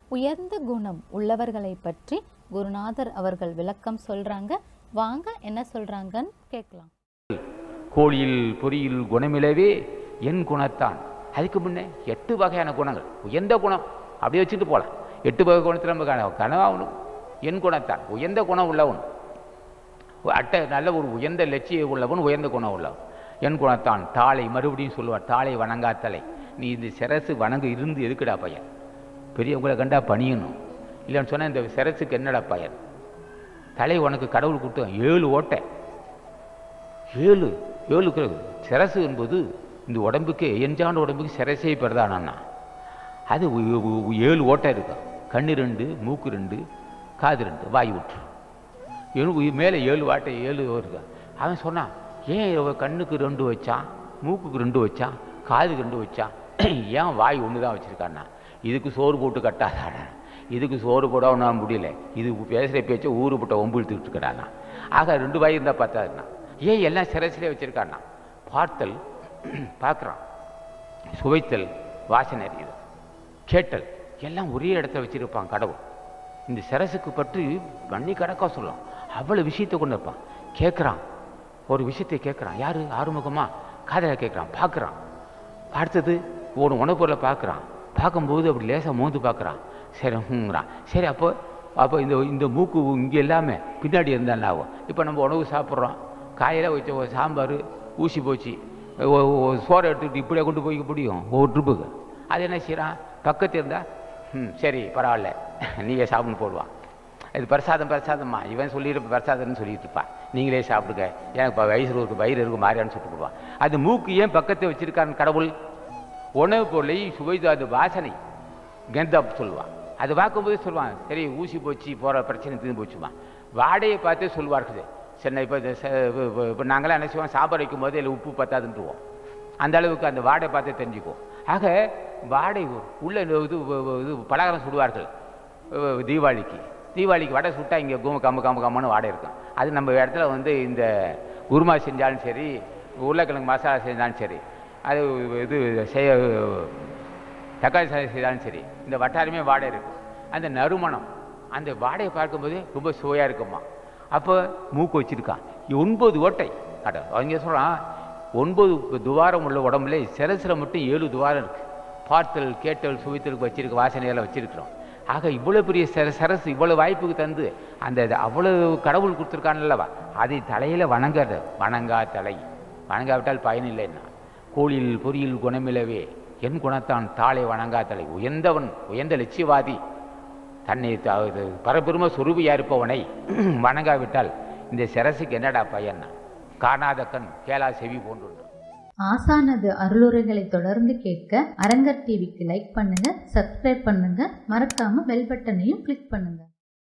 உயர்ந்த குணம் உள்ளவர்களை பற்றி குருநாதர் அவர்கள் விளக்கம் சொல்றாங்க. வாங்க என்ன சொல்றாங்கன்னு கேட்கலாம். கோழியில் பொறியில் குணமிலவே என் குணத்தான். அதுக்கு முன்னே 8 வகையான குணங்கள், உயர்ந்த குணம் அப்படியே வச்சுட்டு போகலாம். 8 வகை குணத்தில் நம்ம கனவாகணும். என் குணத்தான் உயர்ந்த குணம் உள்ளவன், நல்ல ஒரு உயர்ந்த லட்சியம் உள்ளவன், உயர்ந்த குணம் உள்ளவன். என் குணத்தான் தாளை, மறுபடியும் சொல்லுவார், தாளை வணங்காத்தலை. நீ இந்த சிரசு வணங்க இருந்து எதுக்குடா பையன்? பெரியவங்களை கண்டா பணியணும் இல்லைன்னு சொன்னால் இந்த சிரசுக்கு என்னடா பயன்? தலை உனக்கு கடவுள் கொடுத்தோம் 7 ஓட்டை, 7 சிரசு என்பது இந்த உடம்புக்கு எஞ்சான உடம்புக்கு சிரசே பெறதானா. அது 7 ஓட்டை இருக்கும். கண்ணு 2, மூக்கு 2, காது 2, வாய் விட்டுரு. மேலே 7 வாட்டை 7 இருக்கு. அவன் சொன்னான், ஏன் கண்ணுக்கு 2 வச்சான், மூக்குக்கு 2 வச்சான், காதுக்கு 2 வச்சான், ஏன் வாய் ஒன்று தான் வச்சுருக்கான்னா? இதுக்கு சோறு போட்டு கட்டாதாடா, இதுக்கு சோறு போட ஒன்றால் முடியல, இது பேசுகிற பேச்சை ஊரு போட்ட ஒம்பு இழுத்துக்கிட்டு இருக்கானா. ஆக 2 வாய் இருந்தால் பார்த்தாதுண்ணா. ஏன் எல்லாம் சிரசிலே வச்சுருக்கான்னா? பார்த்தல், பார்க்குறான், சுவைத்தல், வாசனை அறியுது, கேட்டல் எல்லாம் ஒரே இடத்துல வச்சுருப்பான் கடவுள். இந்த சிரசுக்கு பற்றி பண்ணி கணக்காக சொல்லலாம், அவ்வளோ விஷயத்தை கொண்டு இருப்பான். கேட்குறான், ஒரு விஷயத்தை கேட்குறான். யார்? ஆறுமுகமா? காதலை கேட்குறான், பார்க்குறான். அடுத்தது ஒரு உணவு பொருளை பார்க்குறான். பார்க்கும்போது அப்படி லேசாக மோந்து பார்க்குறான். சரிங்கிறான். சரி, அப்போ இந்த மூக்கு இங்கே எல்லாமே பின்னாடி இருந்தால் ஆகும். இப்போ நம்ம உணவு சாப்பிட்றோம், காலையில் வச்ச ஒரு சாம்பார் ஊசி போச்சு, சோறை எடுத்துக்கிட்டு இப்படியே கொண்டு போய்க்க முடியும் ஒவ்வொரு ட்ரிப்புக்கு. அது என்ன செய்கிறான்? பக்கத்தில் இருந்தால் சரி பரவாயில்ல நீங்கள் சாப்பிட்னு போடுவான். இது பிரசாதம்மா இவன் சொல்லிட்டு பிரசாதம்னு சொல்லிட்டு இருப்பான். நீங்களே சாப்பிடுங்க, எனக்கு இப்போ வயிறு இருக்கு மாறியான்னு சொல்லிட்டு போடுவான். அது மூக்கு ஏன் பக்கத்தை வச்சிருக்கான்னு கடவுள்? உணவு பொருளை சுவைத்து அது வாசனை கந்தம் சொல்லுவான். அது பார்க்கும்போது சொல்லுவான், சரி ஊசி போச்சு போகிற பிரச்சனை தீர்ந்து போச்சுமா. வாடையை பார்த்தே சொல்லுவார்கள். சரி, இப்போ நாங்களாம் என்ன செய்வோம், சாப்பாடு வைக்கும் போது இல்லை உப்பு பத்தாதுன்ட்டுவோம். அந்த அளவுக்கு அந்த வாடை பார்த்து தெரிஞ்சுக்குவோம். ஆக வாடை உள்ள இது பலகாரம் சுடுவார்கள். தீபாவளிக்கு வடை சுட்டால் இங்கே கம்மன்னு வாடை இருக்கும். அது நம்ம இடத்துல இந்த குருமா செஞ்சாலும் சரி, உருளைக்கிழங்கு மசாலா செஞ்சாலும் சரி, அது இது தக்காளி சாதம் செய்தாலும் சரி, இந்த வட்டாரமே வாடை இருக்கும். அந்த நறுமணம், அந்த வாடையை பார்க்கும்போது ரொம்ப சுவையாக இருக்குமா. அப்போ மூக்கு வச்சுருக்கான் 9 ஓட்டை கடவுள். அவங்க சொல்கிறான் 9 துவாரம் உள்ள உடம்புல சிரசில் மட்டும் 7 துவாரம் இருக்குது. பார்த்தல், கேட்டல், சுவைத்தலுக்கு வச்சிருக்க, வாசனையெல்லாம் வச்சிருக்கிறோம். ஆக இவ்வளோ பெரிய சரசு இவ்வளோ வாய்ப்புக்கு தந்து அந்த அவ்வளோ கடவுள் கொடுத்துருக்கான்லவா, அதை தலையில் வணங்கா தலை, வணங்காவிட்டால் பயனில்லைன்னா. கோழியில் பொறியில் குணமிலவே என் குணத்தான் தாளை வணங்கா தலை. உயர்ந்தவன், உயர்ந்த லட்சியவாதி, தன்னை பரபெரும சொரூபியா இருப்பவனை வணங்காவிட்டால் இந்த சிரசுக்கு என்னடா பயன்னா? காணாத கண் கேளா செவி போன்று. ஆசானது அருளுரைகளை தொடர்ந்து கேட்க அரங்கர் டிவிக்கு லைக் பண்ணுங்க, சப்ஸ்கிரைப் பண்ணுங்க, மறக்காம பெல் பட்டனையும் கிளிக் பண்ணுங்க.